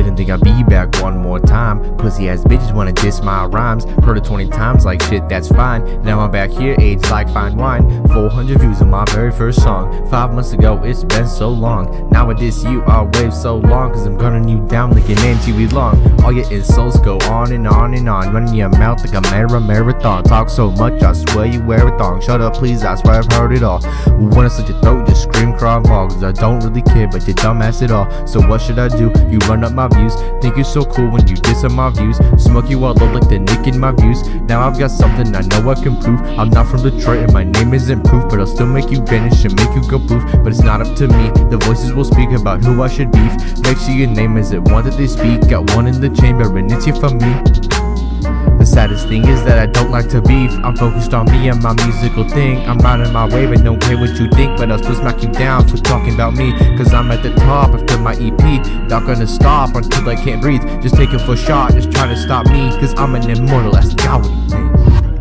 Didn't think I'd be back one more time. Pussy ass bitches wanna diss my rhymes. Heard it 20 times like shit, that's fine. Now I'm back here, aged like fine wine. 400 views on my very first song. 5 months ago, it's been so long. Now I diss you, I'll wave so long, cause I'm gunning you down like an Nancy long. All your insults go on and on and on, running your mouth like a marathon. Talk so much, I swear you wear a thong. Shut up please, I swear I've heard it all. When I slit your throat, just scream, cry, and ball, cause I don't really care, but you're dumbass at all. So what should I do? You run up my views, think you're so cool when you diss on my views. Smoke you all up like the Nick in my views. Now I've got something I know I can prove. I'm not from Detroit and my name isn't proof, but I'll still make you vanish and make you go poof. But it's not up to me, the voices will speak about who I should beef. Make sure your name is it one that they speak. Got one in the chamber and it's here for me. The saddest thing is that I don't like to beef. I'm focused on me and my musical thing. I'm not in my way but don't care what you think, but I'll still smack you down for talking about me, cause I'm at the top after my EP. Not gonna stop until I can't breathe. Just take a full shot, just try to stop me, cause I'm an immortal. That's God what he thinks.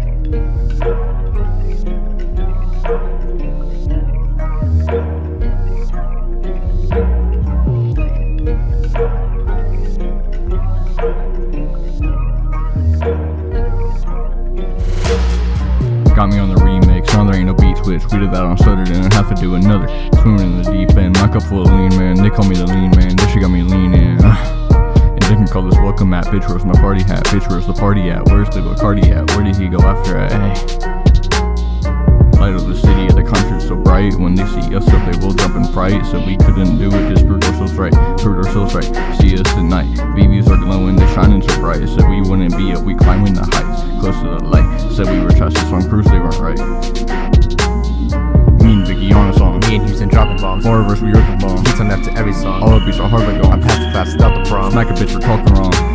Got me on the remix, now there ain't no beat switch. We did that on Saturday and have to do another. Swimming in the deep end, my cup full of lean, man. They call me the lean man, this shit got me leaning. And they can call this welcome mat. Bitch, where's my party hat? Bitch, where's the party at? Where's the Bacardi at? Where did he go after it? Hey. Light of the city of the country so bright. When they see us up, they will jump in fright. So we couldn't do it, just proved ourselves right. Proved ourselves right, see us at night. BBs are glowing, they're shining so bright. Said we wouldn't be up, we climbing the heights. Close to the light, said we were trash, this song proves they weren't right. Me and Vicky on a song. Me and Houston dropping bombs. More verse, we rip the bomb. Beats on after every song. All the beats are hard like gone. I passed the fast without the prom. Smack a bitch for talking wrong.